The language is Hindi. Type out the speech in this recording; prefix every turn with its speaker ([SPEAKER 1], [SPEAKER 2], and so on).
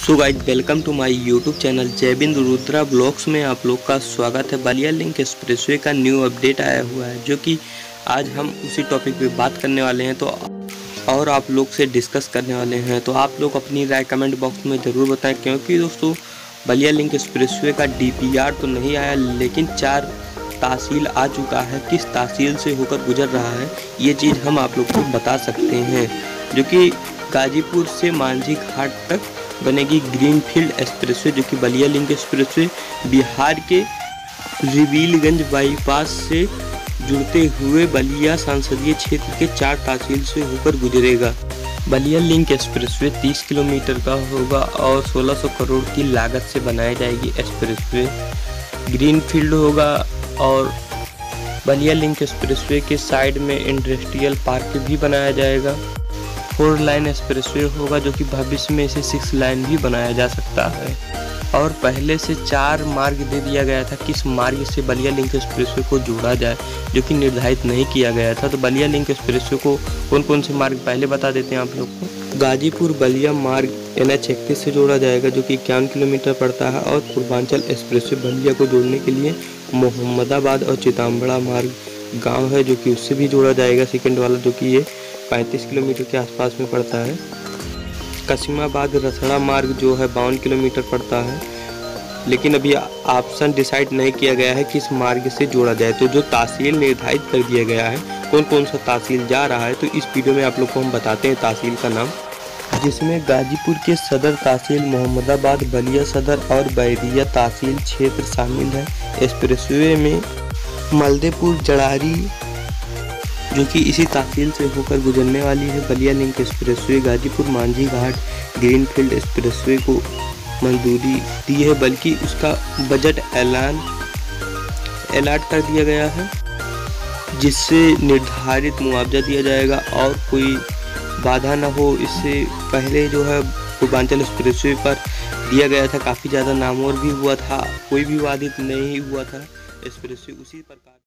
[SPEAKER 1] So guys, welcome to my YouTube channel Jaibindu Rudra vlogs में आप लोग का स्वागत है। बलिया लिंक एक्सप्रेसवे का न्यू अपडेट आया हुआ है, जो कि आज हम उसी टॉपिक पे बात करने वाले हैं और आप लोग से डिस्कस करने वाले हैं। तो आप लोग अपनी राय कमेंट बॉक्स में ज़रूर बताएं, क्योंकि दोस्तों बलिया लिंक एक्सप्रेसवे का DPR तो नहीं आया, लेकिन 4 तहसील आ चुका है। किस तहसील से होकर गुजर रहा है ये चीज़ हम आप लोग को बता सकते हैं, जो कि गाजीपुर से मांझी घाट तक बनेगी ग्रीनफील्ड एक्सप्रेसवे, जो कि बलिया लिंक एक्सप्रेसवे बिहार के रिवीलगंज बाईपास से जुड़ते हुए बलिया संसदीय क्षेत्र के 4 तहसील से होकर गुजरेगा। बलिया लिंक एक्सप्रेसवे 30 किलोमीटर का होगा और 1600 करोड़ की लागत से बनाई जाएगी एक्सप्रेसवे। ग्रीनफील्ड होगा और बलिया लिंक एक्सप्रेसवे के साइड में इंडस्ट्रियल पार्क भी बनाया जाएगा। 4 लाइन एक्सप्रेसवे होगा, जो कि भविष्य में इसे 6 लाइन भी बनाया जा सकता है। और पहले से 4 मार्ग दे दिया गया था किस मार्ग से बलिया लिंक एक्सप्रेसवे को जोड़ा जाए, जो कि निर्धारित नहीं किया गया था। तो बलिया लिंक एक्सप्रेसवे को कौन कौन से मार्ग पहले बता देते हैं आप लोग को। गाजीपुर बलिया मार्ग NH31 से जोड़ा जाएगा, जो कि 51 किलोमीटर पड़ता है। और पूर्वांचल एक्सप्रेसवे बलिया को जोड़ने के लिए मोहम्मदाबाद और चिताम्बड़ा मार्ग गाँव है, जो कि उससे भी जोड़ा जाएगा, सेकेंड वाला, जो कि ये 35 किलोमीटर के आसपास में पड़ता है। कसीमाबाद रसड़ा मार्ग जो है 52 किलोमीटर पड़ता है, लेकिन अभी ऑप्शन डिसाइड नहीं किया गया है किस मार्ग से जोड़ा जाए। तो जो तहसील निर्धारित कर दिया गया है, कौन कौन सा तहसील जा रहा है, तो इस वीडियो में आप लोग को हम बताते हैं तहसील का नाम, जिसमें गाजीपुर के सदर तहसील, मोहम्मदाबाद, बलिया सदर और बैरिया तहसील क्षेत्र शामिल है। एक्सप्रेसवे में मलदेपुर जड़ारी, जो कि इसी तहसील से होकर गुजरने वाली है। Ballia link expressway Ghazipur Manjhi Ghat greenfield expressway को मंजूरी दी है, बल्कि उसका बजट अलॉट कर दिया गया है, जिससे निर्धारित मुआवजा दिया जाएगा और कोई बाधा न हो। इससे पहले जो है पूर्वांचल एक्सप्रेसवे पर दिया गया था, काफ़ी ज़्यादा नामवर भी हुआ था, कोई भी विवादित नहीं हुआ था एक्सप्रेसवे। उसी प्रकार